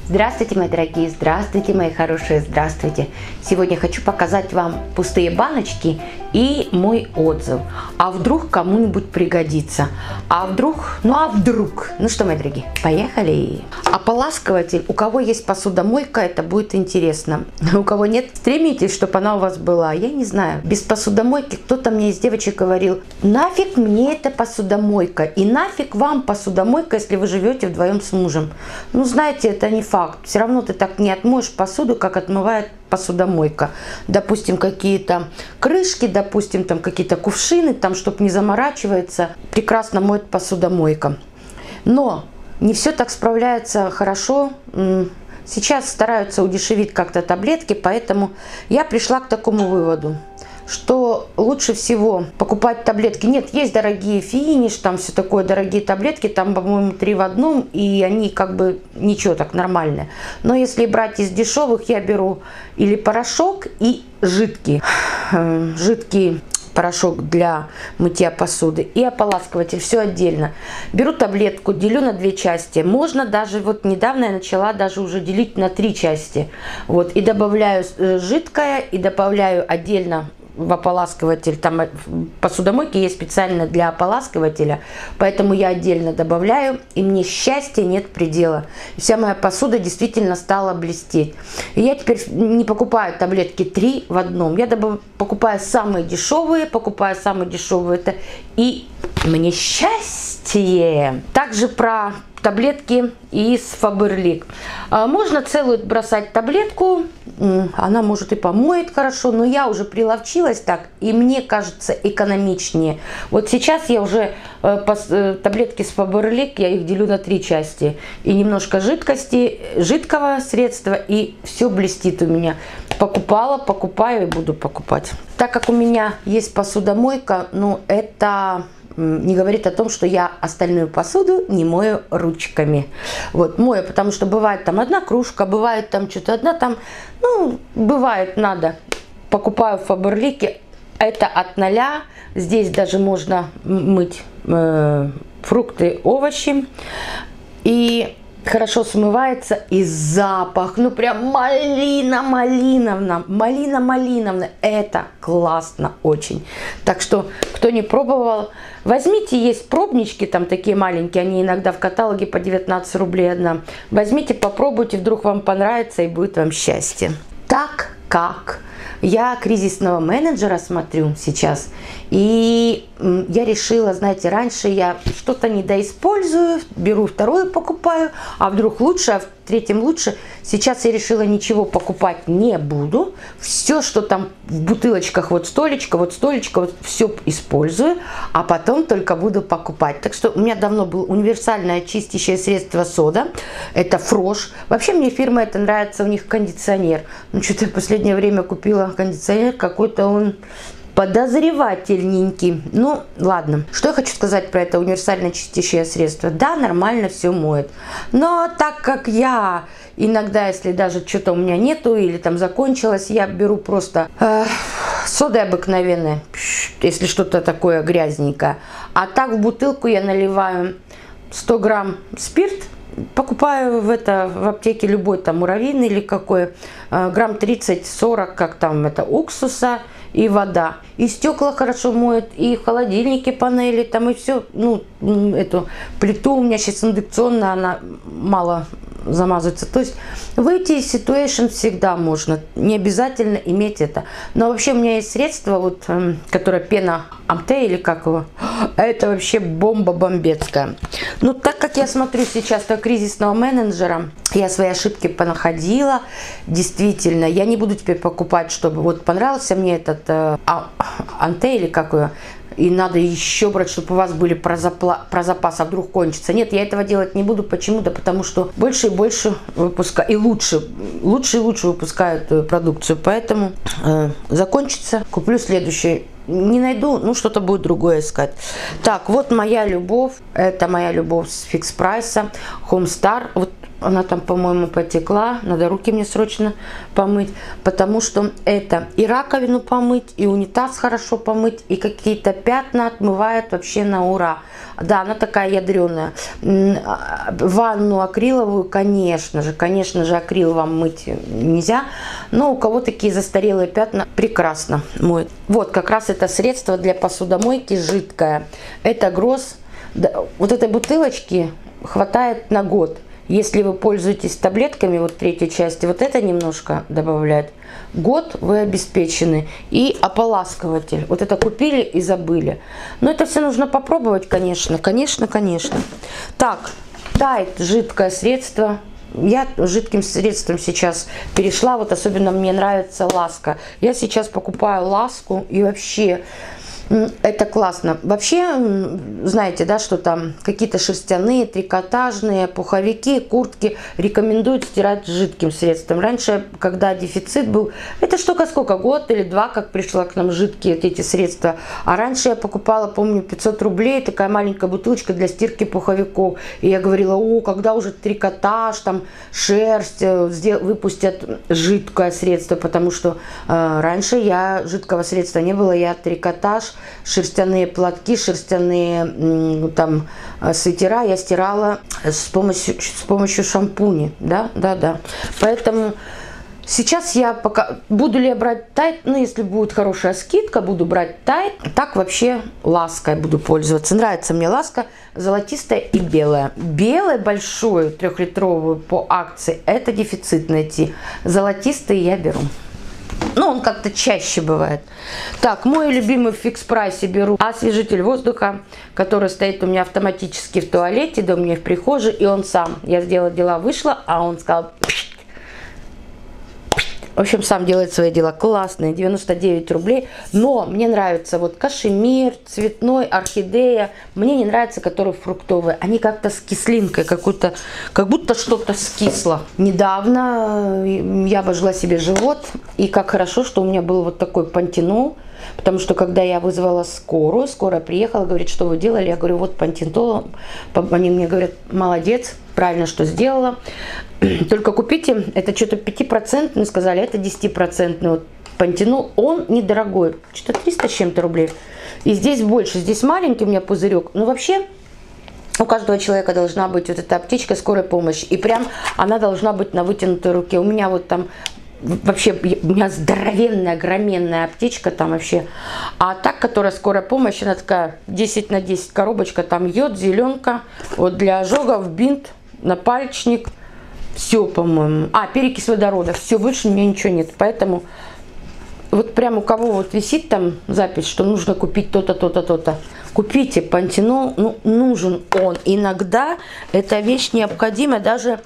Здравствуйте, мои дорогие, здравствуйте, мои хорошие, здравствуйте. Сегодня хочу показать вам пустые баночки и мой отзыв. А вдруг кому-нибудь пригодится? А вдруг? Ну что, мои дорогие, поехали. Ополаскиватель. У кого есть посудомойка, это будет интересно. У кого нет, стремитесь, чтобы она у вас была. Я не знаю, без посудомойки кто-то мне из девочек говорил: нафиг мне эта посудомойка и нафиг вам посудомойка, если вы живете вдвоем с мужем. Ну, знаете, это не факт. Все равно ты так не отмоешь посуду, как отмывает посудомойка. Допустим, какие-то крышки, допустим, там какие-то кувшины, там, чтобы не заморачиваться, прекрасно моет посудомойка. Но не все так справляется хорошо. Сейчас стараются удешевить как-то таблетки, поэтому я пришла к такому выводу, что лучше всего покупать таблетки. Нет, есть дорогие финиш, там все такое, дорогие таблетки, там, по-моему, 3 в 1, и они как бы ничего, так нормальные. Но если брать из дешевых, я беру или порошок и жидкий порошок для мытья посуды и ополаскиватель, все отдельно. Беру таблетку, делю на 2 части. Можно даже, вот недавно я начала даже уже делить на 3 части. Вот, и добавляю жидкое, и добавляю отдельно в ополаскиватель. Там посудомойки есть специально для ополаскивателя, поэтому я отдельно добавляю, и мне счастья нет предела. И вся моя посуда действительно стала блестеть. И я теперь не покупаю таблетки 3 в 1. Я покупаю самые дешевые, это и мне счастье. Также про таблетки из Faberlic. Можно целую бросать таблетку, она может и помоет хорошо, но я уже приловчилась так, и мне кажется экономичнее. Вот сейчас я уже таблетки с Faberlic, я их делю на 3 части. И немножко жидкости, жидкого средства, и все блестит у меня. Покупала, покупаю и буду покупать. Так как у меня есть посудомойка, но это не говорит о том, что я остальную посуду не мою ручками. Вот, мою, потому что бывает там одна кружка, бывает там что-то одна там, ну, бывает надо. Покупаю в Faberlic, это от 0, здесь даже можно мыть фрукты, овощи, и хорошо смывается, и запах, ну прям малина-малиновна, это классно очень. Так что, кто не пробовал, возьмите, есть пробнички там такие маленькие, они иногда в каталоге по 19 рублей одна. Возьмите, попробуйте, вдруг вам понравится и будет вам счастье. Так как я кризисного менеджера смотрю сейчас, и я решила, знаете, раньше я что-то недоиспользую, беру второе, покупаю, а вдруг лучше, а в третьем лучше. Сейчас я решила ничего покупать не буду. Все, что там в бутылочках, вот столечко, вот все использую, а потом только буду покупать. Так что у меня давно было универсальное чистящее средство сода. Это Фрош. Вообще мне фирма это нравится, у них кондиционер. Ну, что-то я в последнее время купила кондиционер, какой-то он подозревательненький. Ну, ладно. Что я хочу сказать про это универсальное чистящее средство? Да, нормально все моет. Но так как я иногда, если даже что-то у меня нету или там закончилось, я беру просто соды обыкновенные, если что-то такое грязненькое. А так в бутылку я наливаю 100 грамм спирт. Покупаю в аптеке любой, там муравьиный или какой, грамм 30-40, как там это, уксуса и вода. И стекла хорошо моют, и в холодильнике панели, там и все. Ну, эту плиту у меня сейчас индукционная, она мало замазывается. То есть выйти из ситуации всегда можно, не обязательно иметь это. Но вообще у меня есть средство, вот, которое пена Амте или как его, это вообще бомба бомбецкая. Ну, так как я смотрю сейчас на кризисного менеджера, я свои ошибки понаходила, действительно, я не буду теперь покупать, чтобы вот понравился мне этот Амте или как его, и надо еще брать, чтобы у вас были про запас, а вдруг кончится. Нет, я этого делать не буду. Почему? Да потому что больше и больше выпускают, и лучше выпускают продукцию. Поэтому закончится, куплю следующий. Не найду, ну что-то будет другое искать. Так, вот моя любовь. Это моя любовь с фикс прайса. Homestar. Вот Она там, по-моему, потекла. Надо руки мне срочно помыть. Потому что это и раковину помыть, и унитаз хорошо помыть, и какие-то пятна отмывает вообще на ура. Да, она такая ядреная. Ванну акриловую, конечно же, акрил вам мыть нельзя. Но у кого такие застарелые пятна, прекрасно моет. Вот как раз это средство для посудомойки жидкое. Это Гросс. Вот этой бутылочки хватает на год. Если вы пользуетесь таблетками, вот третьей части, вот это немножко добавлять. Год вы обеспечены. И ополаскиватель. Вот это купили и забыли. Но это все нужно попробовать, конечно. Конечно. Так, Тайд, жидкое средство. Я жидким средством сейчас перешла. Вот особенно мне нравится ласка. Я сейчас покупаю ласку и вообще... Это классно. Вообще, знаете, да, что там какие-то шерстяные, трикотажные, пуховики, куртки рекомендуют стирать жидким средством. Раньше, когда дефицит был, это штука сколько, год или два, как пришла к нам жидкие эти средства. А раньше я покупала, помню, 500 рублей, такая маленькая бутылочка для стирки пуховиков. И я говорила, о, когда уже трикотаж, там шерсть, выпустят жидкое средство, потому что раньше жидкого средства не было, я трикотаж, шерстяные платки, шерстяные там свитера я стирала с помощью шампуня. Да. Поэтому сейчас я пока... Буду ли я брать Тайд? Ну, если будет хорошая скидка, буду брать Тайд. Так вообще лаской буду пользоваться. Нравится мне ласка золотистая и белая. Белая большую 3-литровую по акции, это дефицит найти. Золотистый я беру. Ну, он как-то чаще бывает. Так, мой любимый в фикс-прайсе беру освежитель воздуха, который стоит у меня автоматически в туалете, да у меня в прихожей, и он сам. Я сделала дела, вышла, а он сказал... В общем, сам делает свои дела. Классные, 99 рублей. Но мне нравится вот кашемир, цветной, орхидея. Мне не нравятся, которые фруктовые. Они как-то с кислинкой какой-то, как будто что-то скисло. Недавно я обожгла себе живот. И как хорошо, что у меня был вот такой пантенол. Потому что когда я вызвала скорая приехала, говорит, что вы делали? Я говорю, вот пантенол. Они мне говорят, молодец, правильно, что сделала. Только купите, это что-то 5%, сказали, это 10%. Вот пантенол, он недорогой, что-то 300 с чем-то рублей. И здесь больше, здесь маленький у меня пузырек. Но вообще у каждого человека должна быть вот эта аптечка скорой помощи. И прям она должна быть на вытянутой руке. У меня вот там... Вообще, у меня здоровенная, огроменная аптечка там вообще. А так, которая скорая помощь, она такая 10 на 10 коробочка. Там йод, зеленка, вот для ожогов, бинт, напальчник. Все, по-моему. А, перекись водорода. Все, больше у меня ничего нет. Поэтому вот прям у кого вот висит там запись, что нужно купить то-то, то-то, то-то. Купите пантенол, ну, нужен он. Иногда эта вещь необходима, даже...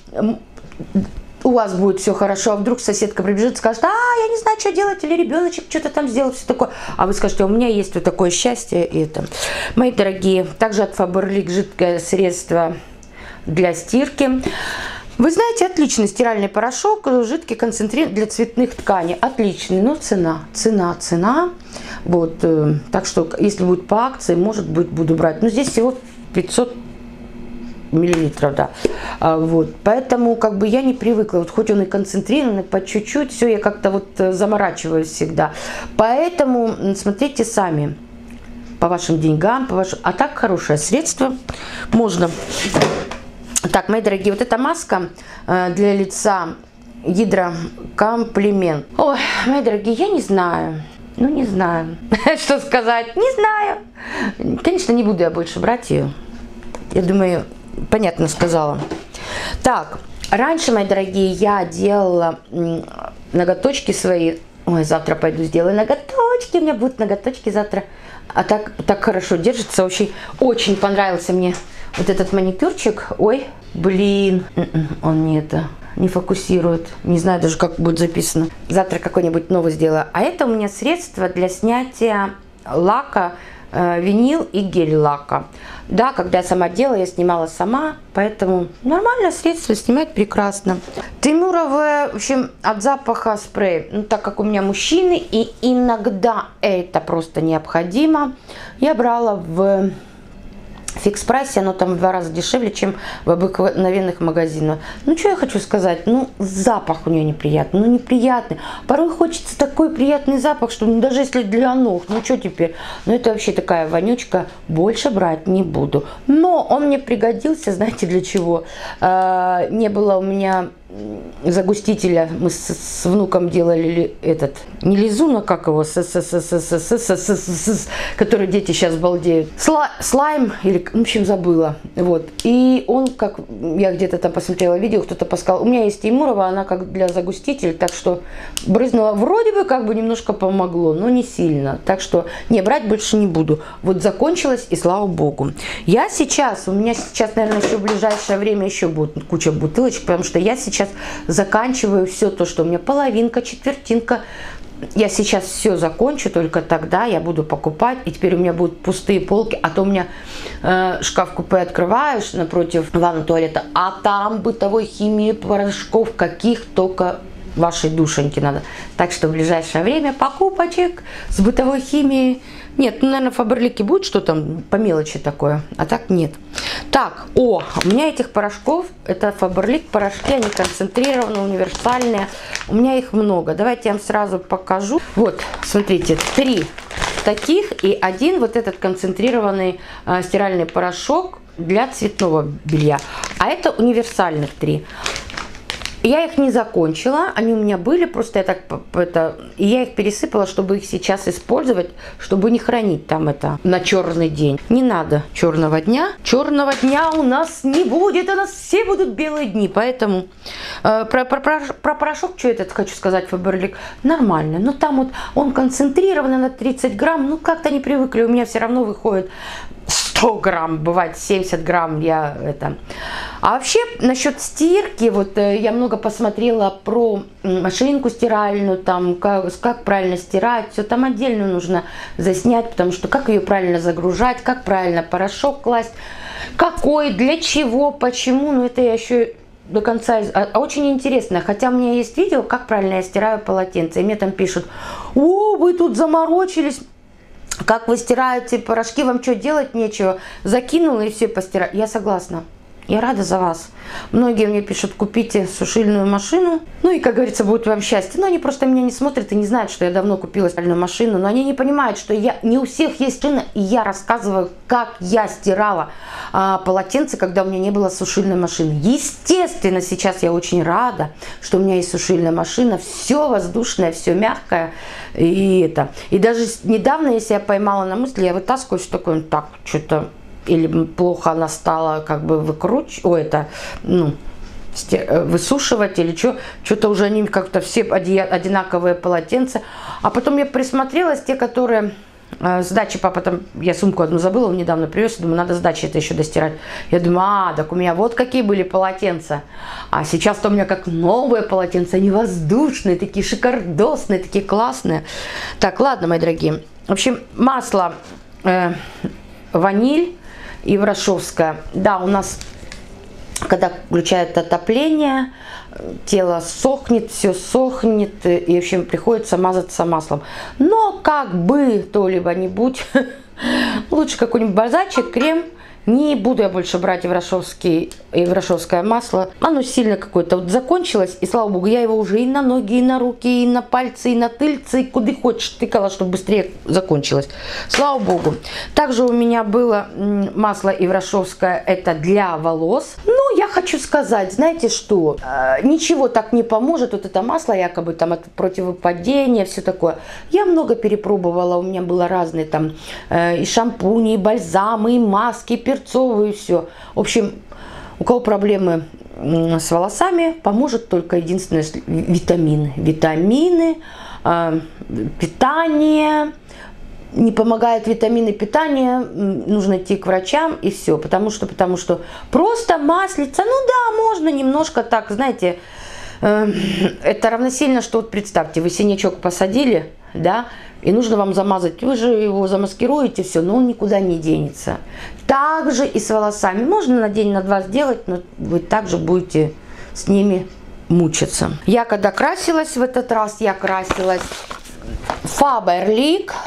У вас будет все хорошо, а вдруг соседка прибежит и скажет, я не знаю, что делать, или ребеночек что-то там сделал, все такое. А вы скажете, у меня есть вот такое счастье. И это. Мои дорогие, также от Faberlic жидкое средство для стирки. Вы знаете, отличный стиральный порошок, жидкий концентрат для цветных тканей. Отличный, но цена. Вот, так что, если будет по акции, может быть, буду брать. Но здесь всего 500 миллилитров, да. Вот, поэтому как бы я не привыкла, вот хоть он и концентрированный, по чуть-чуть, все, я как-то вот заморачиваюсь всегда. Поэтому смотрите сами, по вашим деньгам, а так хорошее средство, можно. Так, мои дорогие, вот эта маска для лица Гидрокомплимент. Ой, мои дорогие, я не знаю. Ну, не знаю, что сказать, не знаю. Конечно, не буду я больше брать ее. Я думаю, понятно сказала. Так, раньше, мои дорогие, я делала ноготочки свои. Ой, завтра пойду сделаю ноготочки. У меня будут ноготочки завтра. А так хорошо держится. Очень понравился мне вот этот маникюрчик. Ой, блин, он не фокусирует. Не знаю даже, как будет записано. Завтра какой-нибудь новый сделаю. А это у меня средство для снятия лака, винил и гель лака. Да, когда я сама делала, я снимала сама, поэтому нормальное средство, снимать прекрасно. Тимуровое, в общем, от запаха спрей. Ну, так как у меня мужчины, и иногда это просто необходимо, я брала в фикс-прайсе, оно там в 2 раза дешевле, чем в обыкновенных магазинах. Ну, что я хочу сказать? Ну, запах у нее неприятный. Ну, неприятный. Порой хочется такой приятный запах, что ну, даже если для ног, ну, что теперь? Ну, это вообще такая вонючка. Больше брать не буду. Но он мне пригодился, знаете, для чего? Не было у меня загустителя. Мы с внуком делали этот, не лизун, а как его, который дети сейчас балдеют. Слайм, или, в общем, забыла. Вот. И он, как я где-то там посмотрела видео, кто-то подсказал. У меня есть Теймурова, она как для загустителя, так что брызнула. Вроде бы как бы немножко помогло, но не сильно. Так что, не, брать больше не буду. Вот закончилось, и слава богу. Я сейчас, у меня сейчас, наверное, еще в ближайшее время еще будет куча бутылочек, потому что я сейчас заканчиваю все то, что у меня половинка, четвертинка. Я сейчас все закончу, только тогда я буду покупать. И теперь у меня будут пустые полки. А то у меня шкаф-купе открываешь напротив ванны туалета, а там бытовой химии, порошков, каких только вашей душеньки надо. Так что в ближайшее время покупочек с бытовой химией. Нет, ну, наверное, в Фаберлике будет что-то по мелочи такое, а так нет. Так, у меня этих порошков, это Фаберлик порошки, они концентрированные, универсальные. У меня их много. Давайте я вам сразу покажу. Вот, смотрите, 3 таких и 1 вот этот концентрированный стиральный порошок для цветного белья. А это универсальных 3. Я их не закончила, они у меня были, просто я так и я их пересыпала, чтобы их сейчас использовать, чтобы не хранить там это на черный день. Не надо черного дня. Черного дня у нас не будет, у нас все будут белые дни, поэтому про порошок, что этот хочу сказать, Фаберлик, нормально. Но там вот он концентрированный на 30 грамм, ну как-то не привыкли, у меня все равно выходит 100 грамм, бывает 70 грамм, я это. А вообще, насчет стирки, вот я много посмотрела про машинку стиральную, там, как правильно стирать, все там отдельно нужно заснять, потому что как ее правильно загружать, как правильно порошок класть, какой, для чего, почему, ну это я еще до конца, очень интересно, хотя у меня есть видео, как правильно я стираю полотенце, и мне там пишут: о, вы тут заморочились, как вы стираете порошки, вам что, делать нечего? Закинула и все постирать. Я согласна. Я рада за вас. Многие мне пишут: купите сушильную машину. Ну и, как говорится, будет вам счастье. Но они просто меня не смотрят и не знают, что я давно купила сушильную машину. Но они не понимают, что не у всех есть шина. И я рассказываю, как я стирала полотенце, когда у меня не было сушильной машины. Естественно, сейчас я очень рада, что у меня есть сушильная машина. Все воздушное, все мягкое. И даже недавно, если я поймала на мысли, я вытаскиваю все такое, так, что-то... Или плохо она стала как бы высушивать, или что-то уже они как-то все одинаковые полотенца. А потом я присмотрелась, те, которые с дачи, папа там, я сумку одну забыла, он недавно привез, думаю, надо с дачи это еще достирать. Я думаю, так у меня вот какие были полотенца. А сейчас-то у меня как новые полотенца, они воздушные, такие шикардосные, такие классные. Так, ладно, мои дорогие. В общем, масло ваниль и ворошовская. Да, у нас, когда включают отопление, тело сохнет, все сохнет, и, в общем, приходится мазаться маслом. Но как бы то-либо-нибудь, лучше какой-нибудь бальзамчик, крем. Не буду я больше брать ворошовское масло. Оно сильно какое-то вот закончилось. И слава богу, я его уже и на ноги, и на руки, и на пальцы, и на тыльцы, и куда хочешь тыкала, чтобы быстрее закончилось. Слава богу. Также у меня было масло ворошовское, это для волос. Ну, я хочу сказать, знаете что? Ничего так не поможет. Вот это масло якобы там от противопадения, все такое. Я много перепробовала. У меня было разные там и шампуни, и бальзамы, и маски, и перцовые, и все. В общем, у кого проблемы с волосами, поможет только единственное витамины. Витамины, питание. Не помогают витамины, питания, нужно идти к врачам и все. Потому что просто маслица, ну да, можно немножко так, знаете, это равносильно, что вот представьте, вы синячок посадили, да, и нужно вам замазать, вы же его замаскируете, все, но он никуда не денется. Также и с волосами. Можно на день, на два сделать, но вы также будете с ними мучиться. Я когда красилась в этот раз, я красилась Faberlic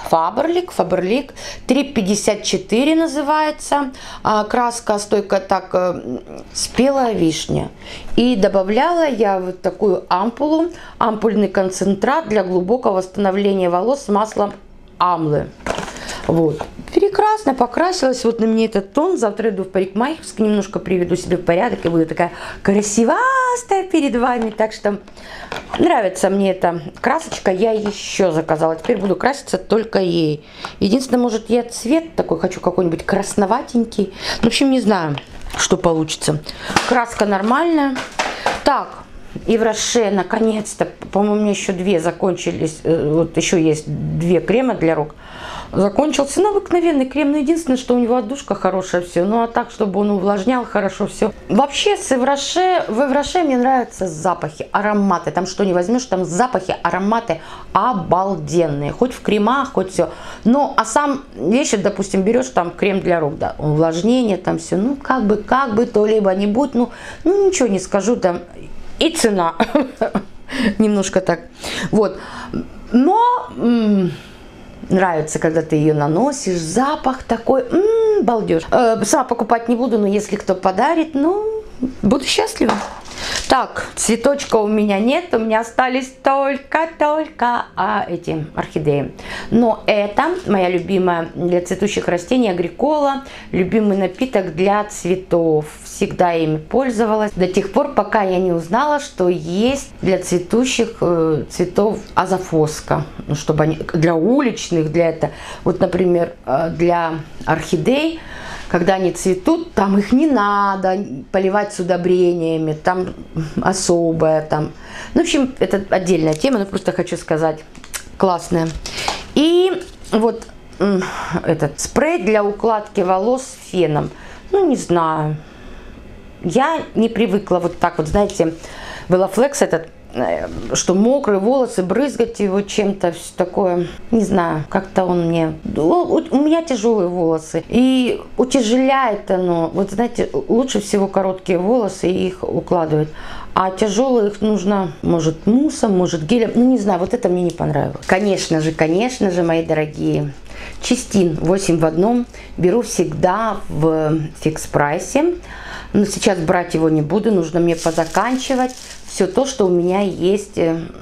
354 называется. Краска стойкая так, спелая вишня. И добавляла я вот такую ампулу, ампульный концентрат для глубокого восстановления волос с маслом амлы. Вот. Прекрасно покрасилась. Вот на мне этот тон. Завтра иду в парикмахерскую, немножко приведу себя в порядок и буду такая красивастая перед вами. Так что нравится мне эта красочка. Я еще заказала. Теперь буду краситься только ей. Единственное, может, я цвет такой хочу какой-нибудь красноватенький. В общем, не знаю, что получится. Краска нормальная. Так. И в Роше, наконец-то, по-моему, у меня еще 2 закончились. Вот еще есть 2 крема для рук. Закончился. Ну, обыкновенный крем. Но единственное, что у него отдушка хорошая, все. Ну, а так, чтобы он увлажнял хорошо все. Вообще, в Роше мне нравятся запахи, ароматы. Там что не возьмешь, там запахи, ароматы обалденные. Хоть в кремах, хоть все. Ну, а сам вещи, допустим, берешь там крем для рук, да, увлажнение, там все. Ну, как бы то либо не будет. Ну, ничего не скажу там. И цена. Немножко так. Вот. Но нравится, когда ты ее наносишь. Запах такой. Балдеж. Сама покупать не буду, но если кто подарит, ну, буду счастлива. Так, цветочка у меня нет, у меня остались только эти орхидеи. Но это моя любимая для цветущих растений агрикола, любимый напиток для цветов. Всегда ими пользовалась до тех пор, пока я не узнала, что есть для цветущих цветов азофоска, чтобы они для уличных, для этого. Вот, например, для орхидей. Когда они цветут, там их не надо поливать с удобрениями, там особое, там. Ну, в общем, это отдельная тема, но просто хочу сказать, классная. И вот этот спрей для укладки волос феном. Ну, не знаю, я не привыкла вот так вот, знаете, Велофлекс этот, что мокрые волосы, брызгать его чем-то, все такое, не знаю, как-то он мне... У меня тяжелые волосы, и утяжеляет оно, вот знаете, лучше всего короткие волосы, и их укладывать, а тяжелые их нужно, может, муссом, может, гелем, ну, не знаю, вот это мне не понравилось. Конечно же, мои дорогие, Чистин 8 в 1 беру всегда в фикс-прайсе, но сейчас брать его не буду, нужно мне позаканчивать все то, что у меня есть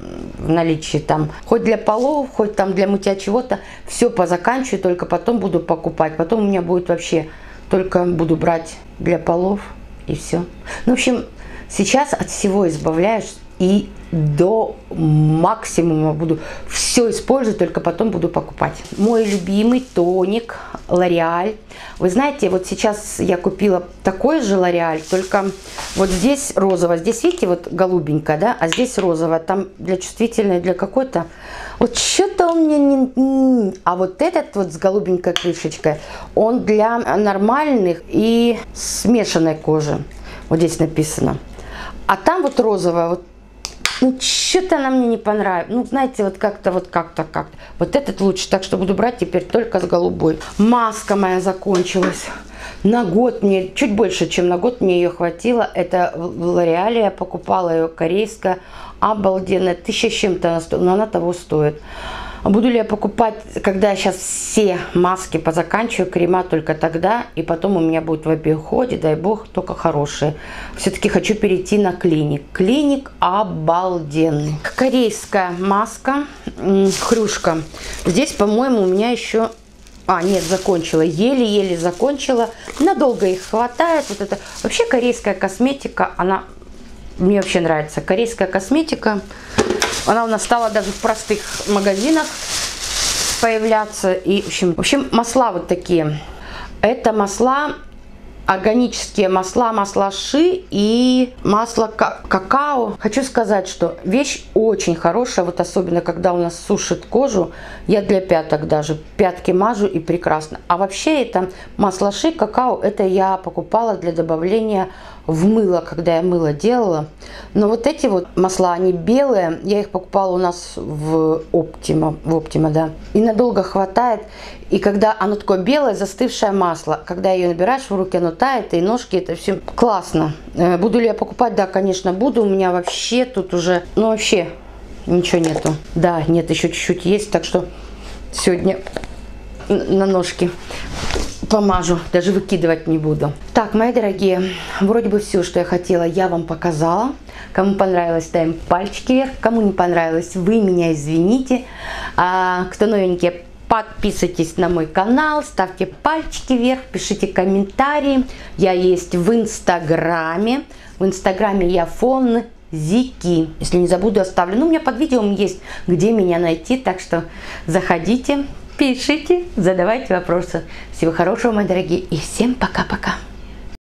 в наличии, там, хоть для полов, хоть там для мытья чего-то, все позаканчиваю, только потом буду покупать. Потом у меня будет вообще, только буду брать для полов и все. Ну, в общем, сейчас от всего избавляюсь и до максимума буду все использовать, только потом буду покупать. Мой любимый тоник L'Oréal. Вы знаете, вот сейчас я купила такой же L'Oréal, только вот здесь розовое, здесь, видите, вот голубенькое, да, а здесь розовое, там для чувствительной, для какой-то, вот что-то он мне не... А вот этот вот с голубенькой крышечкой, он для нормальных и смешанной кожи, вот здесь написано. А там вот розовое, вот, ну, что-то она мне не понравилось. Ну, знаете, вот как-то. Вот этот лучше, так что буду брать теперь только с голубой. Маска моя закончилась. На год мне, чуть больше, чем на год мне ее хватило. Это в L'Oréal, я покупала ее, корейская, обалденная. 1000 с чем-то она стоит, но она того стоит. Буду ли я покупать, когда я сейчас все маски позаканчиваю, крема только тогда, и потом у меня будет в обиходе, дай бог, только хорошие. Все-таки хочу перейти на Клиник. Клиник обалденный. Корейская маска, хрюшка. Здесь, по-моему, у меня еще... А, нет, закончила. Еле-еле закончила. Надолго их хватает. Вот это. Вообще корейская косметика, она... Мне вообще нравится. Корейская косметика. Она у нас стала даже в простых магазинах появляться. И, в общем, масла вот такие. Это масла, органические масла, масла ши и масло какао. Хочу сказать, что вещь очень хорошая, вот особенно когда у нас сушит кожу. Я для пяток даже пятки мажу и прекрасно. А вообще это масло ши, какао, это я покупала для добавления в мыло, когда я мыло делала. Но вот эти вот масла, они белые. Я их покупала у нас в Оптима, да. И надолго хватает. И когда оно такое белое, застывшее масло, когда ее набираешь в руки, оно тает, и ножки, это все классно. Буду ли я покупать? Да, конечно, буду. У меня вообще тут уже, ну вообще, ничего нету. Да, нет, еще чуть-чуть есть, так что сегодня на ножки помажу, даже выкидывать не буду. Так, мои дорогие, вроде бы все, что я хотела, я вам показала. Кому понравилось, ставим пальчики вверх. Кому не понравилось, вы меня извините. Кто новенький, подписывайтесь на мой канал, ставьте пальчики вверх, пишите комментарии. Я есть в Инстаграме. В Инстаграме я Фонзики. Если не забуду, оставлю. Ну, у меня под видео есть, где меня найти. Так что заходите, пишите, задавайте вопросы. Всего хорошего, мои дорогие. И всем пока-пока.